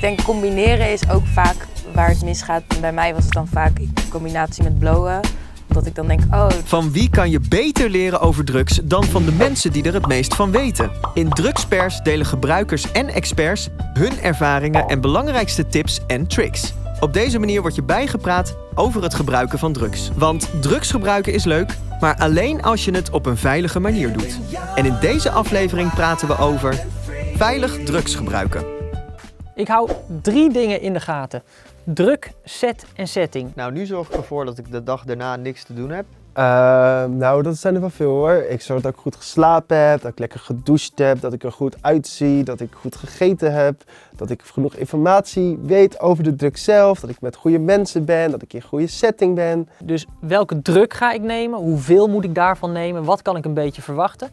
denk combineren is ook vaak waar het misgaat. Bij mij was het dan vaak in combinatie met blowen. Omdat ik dan denk, oh... Van wie kan je beter leren over drugs dan van de mensen die er het meest van weten? In Drugspers delen gebruikers en experts hun ervaringen en belangrijkste tips en tricks. Op deze manier word je bijgepraat over het gebruiken van drugs. Want drugs gebruiken is leuk, maar alleen als je het op een veilige manier doet. En in deze aflevering praten we over veilig drugs gebruiken. Ik hou 3 dingen in de gaten. Druk, set en setting. Nou, nu zorg ik ervoor dat ik de dag daarna niks te doen heb. Nou, dat zijn er wel veel hoor. Ik zorg dat ik goed geslapen heb, dat ik lekker gedoucht heb, dat ik er goed uitzie, dat ik goed gegeten heb, dat ik genoeg informatie weet over de drug zelf, dat ik met goede mensen ben, dat ik in een goede setting ben. Dus welke druk ga ik nemen? Hoeveel moet ik daarvan nemen? Wat kan ik een beetje verwachten?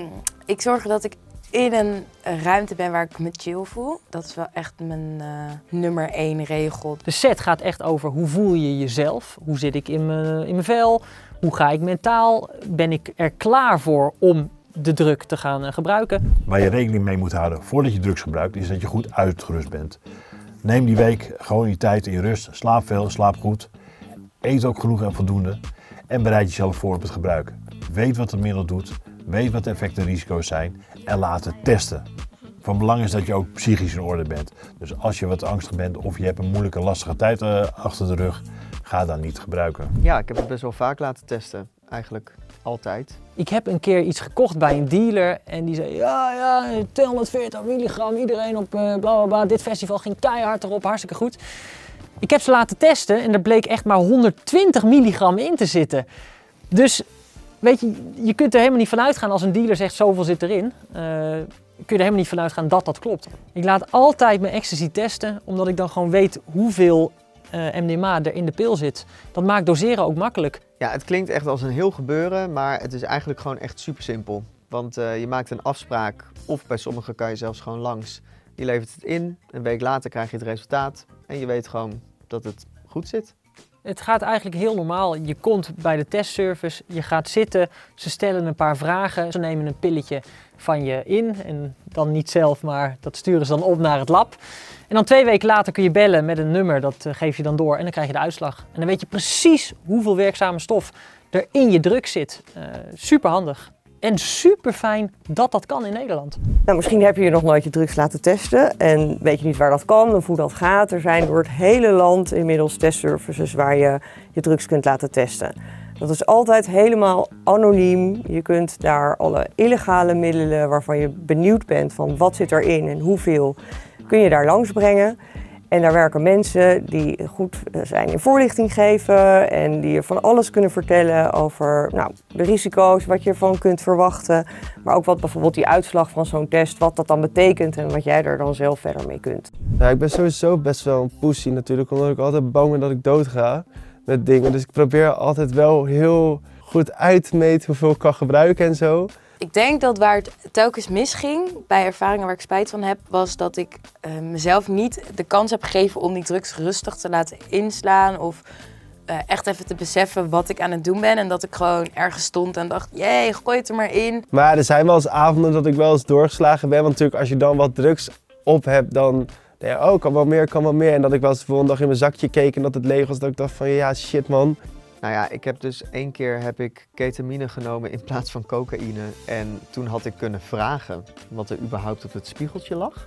Ik zorg dat ik in een ruimte ben waar ik me chill voel. Dat is wel echt mijn nummer 1 regel. De set gaat echt over hoe voel je jezelf? Hoe zit ik in mijn vel? Hoe ga ik mentaal? Ben ik er klaar voor om de drug te gaan gebruiken? Waar je rekening mee moet houden voordat je drugs gebruikt, is dat je goed uitgerust bent. Neem die week gewoon je tijd in rust. Slaap veel, slaap goed. Eet ook genoeg en voldoende. En bereid jezelf voor op het gebruik. Weet wat het middel doet. Weet wat de effecten en risico's zijn. En laat het testen. Van belang is dat je ook psychisch in orde bent. Dus als je wat angstig bent of je hebt een moeilijke, lastige tijd achter de rug, ga dan niet gebruiken. Ja, ik heb het best wel vaak laten testen. Eigenlijk altijd. Ik heb een keer iets gekocht bij een dealer en die zei ja, 240 milligram, iedereen op bla bla bla. Dit festival ging keihard erop, hartstikke goed. Ik heb ze laten testen en er bleek echt maar 120 milligram in te zitten. Dus weet je, je kunt er helemaal niet van uitgaan als een dealer zegt zoveel zit erin. Kun je er helemaal niet van uitgaan dat dat klopt. Ik laat altijd mijn ecstasy testen, omdat ik dan gewoon weet hoeveel MDMA er in de pil zit. Dat maakt doseren ook makkelijk. Ja, het klinkt echt als een heel gebeuren, maar het is eigenlijk gewoon echt super simpel. Want je maakt een afspraak, of bij sommigen kan je zelfs gewoon langs. Je levert het in, een week later krijg je het resultaat en je weet gewoon dat het goed zit. Het gaat eigenlijk heel normaal. Je komt bij de testservice, je gaat zitten, ze stellen een paar vragen. Ze nemen een pilletje van je in en dan niet zelf, maar dat sturen ze dan op naar het lab. En dan 2 weken later kun je bellen met een nummer, dat geef je dan door en dan krijg je de uitslag. En dan weet je precies hoeveel werkzame stof er in je drug zit. Super handig. En super fijn dat dat kan in Nederland. Nou, misschien heb je nog nooit je drugs laten testen en weet je niet waar dat kan of hoe dat gaat. Er zijn door het hele land inmiddels testservices waar je je drugs kunt laten testen. Dat is altijd helemaal anoniem. Je kunt daar alle illegale middelen waarvan je benieuwd bent van wat zit erin en hoeveel, kun je daar langs brengen. En daar werken mensen die goed zijn in voorlichting geven en die je van alles kunnen vertellen over de risico's, wat je ervan kunt verwachten. Maar ook wat bijvoorbeeld die uitslag van zo'n test, wat dat dan betekent en wat jij er dan zelf verder mee kunt. Ja, ik ben sowieso best wel een pussy natuurlijk, omdat ik altijd bang ben dat ik doodga met dingen. Dus ik probeer altijd wel heel goed uit te meten hoeveel ik kan gebruiken en zo. Ik denk dat waar het telkens misging, bij ervaringen waar ik spijt van heb, was dat ik mezelf niet de kans heb gegeven om die drugs rustig te laten inslaan of echt even te beseffen wat ik aan het doen ben. En dat ik gewoon ergens stond en dacht, jee, gooi het er maar in. Maar er zijn wel eens avonden dat ik wel eens doorgeslagen ben, want natuurlijk als je dan wat drugs op hebt, dan denk je, oh, kan wel meer, kan wel meer. En dat ik wel eens de volgende dag in mijn zakje keek en dat het leeg was, dat ik dacht van, ja, shit man. Nou ja, ik heb dus 1 keer ketamine genomen in plaats van cocaïne. En toen had ik kunnen vragen wat er überhaupt op het spiegeltje lag.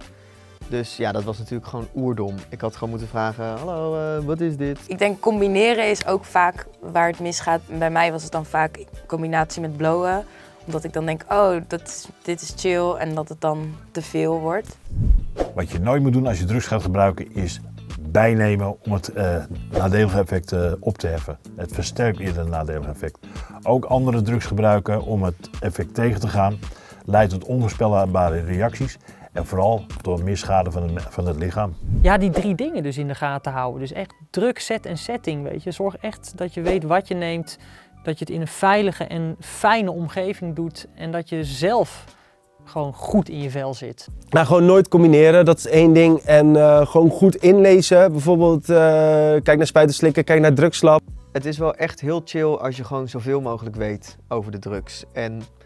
Dus ja, dat was natuurlijk gewoon oerdom. Ik had gewoon moeten vragen, hallo, wat is dit? Ik denk combineren is ook vaak waar het misgaat. Bij mij was het dan vaak in combinatie met blowen. Omdat ik dan denk, oh, dit is chill en dat het dan te veel wordt. Wat je nooit moet doen als je drugs gaat gebruiken is bijnemen om het nadelige effect op te heffen. Het versterkt eerder het nadelige effect. Ook andere drugs gebruiken om het effect tegen te gaan leidt tot onvoorspelbare reacties en vooral tot meer schade van het lichaam. Ja, die 3 dingen dus in de gaten houden. Dus echt druk, set en setting, weet je. Zorg echt dat je weet wat je neemt, dat je het in een veilige en fijne omgeving doet en dat je zelf gewoon goed in je vel zit. Nou, gewoon nooit combineren, dat is 1 ding. En gewoon goed inlezen. Bijvoorbeeld kijk naar spuitenslikken, kijk naar drugslab. Het is wel echt heel chill als je gewoon zoveel mogelijk weet over de drugs. En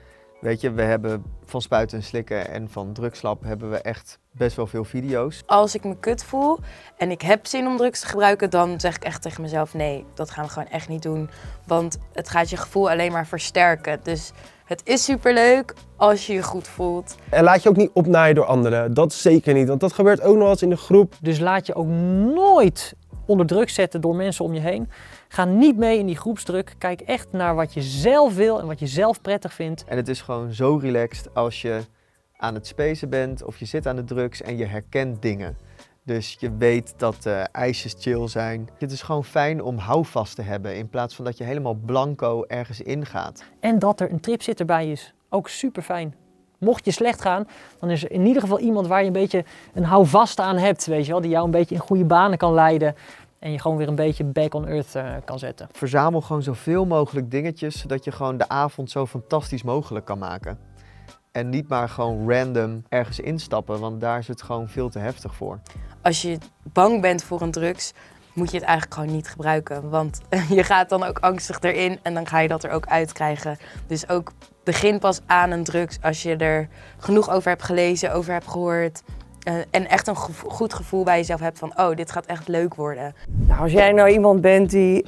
Weet je, we hebben van Spuiten en Slikken en van Drugslab hebben we echt best wel veel video's. Als ik me kut voel en ik heb zin om drugs te gebruiken, dan zeg ik echt tegen mezelf, nee, dat gaan we gewoon echt niet doen. Want het gaat je gevoel alleen maar versterken. Dus het is superleuk als je je goed voelt. En laat je ook niet opnaaien door anderen. Dat zeker niet, want dat gebeurt ook nog eens in de groep. Dus laat je ook nooit onder druk zetten door mensen om je heen. Ga niet mee in die groepsdruk. Kijk echt naar wat je zelf wil en wat je zelf prettig vindt. En het is gewoon zo relaxed als je aan het spacen bent of je zit aan de drugs en je herkent dingen. Dus je weet dat ijsjes chill zijn. Het is gewoon fijn om houvast te hebben in plaats van dat je helemaal blanco ergens ingaat. En dat er een tripzitter bij is. Ook super fijn. Mocht je slecht gaan, dan is er in ieder geval iemand waar je een beetje een houvast aan hebt, weet je wel, die jou een beetje in goede banen kan leiden en je gewoon weer een beetje back on earth kan zetten. Verzamel gewoon zoveel mogelijk dingetjes, zodat je gewoon de avond zo fantastisch mogelijk kan maken. En niet maar gewoon random ergens instappen, want daar is het gewoon veel te heftig voor. Als je bang bent voor een drugs, moet je het eigenlijk gewoon niet gebruiken. Want je gaat dan ook angstig erin en dan ga je dat er ook uitkrijgen. Dus ook begin pas aan een drugs als je er genoeg over hebt gelezen, over hebt gehoord. En echt een goed gevoel bij jezelf hebt van, oh, dit gaat echt leuk worden. Nou, als jij nou iemand bent die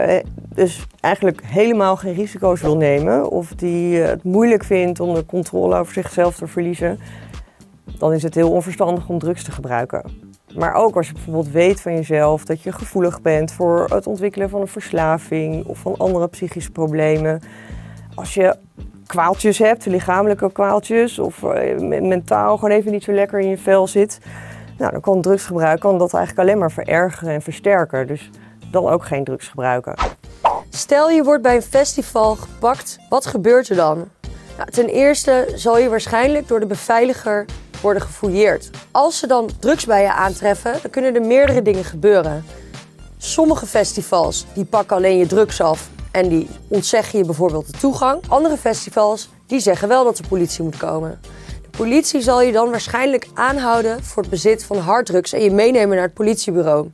dus eigenlijk helemaal geen risico's wil nemen, of die het moeilijk vindt om de controle over zichzelf te verliezen, dan is het heel onverstandig om drugs te gebruiken. Maar ook als je bijvoorbeeld weet van jezelf dat je gevoelig bent voor het ontwikkelen van een verslaving of van andere psychische problemen. Als je kwaaltjes hebt, lichamelijke kwaaltjes, of mentaal gewoon even niet zo lekker in je vel zit, nou, dan kan drugsgebruik dat eigenlijk alleen maar verergeren en versterken. Dus dan ook geen drugs gebruiken. Stel je wordt bij een festival gepakt, wat gebeurt er dan? Nou, ten eerste zal je waarschijnlijk door de beveiliger worden gefouilleerd. Als ze dan drugs bij je aantreffen, dan kunnen er meerdere dingen gebeuren. Sommige festivals die pakken alleen je drugs af en die ontzeggen je bijvoorbeeld de toegang. Andere festivals die zeggen wel dat de politie moet komen. De politie zal je dan waarschijnlijk aanhouden voor het bezit van harddrugs en je meenemen naar het politiebureau.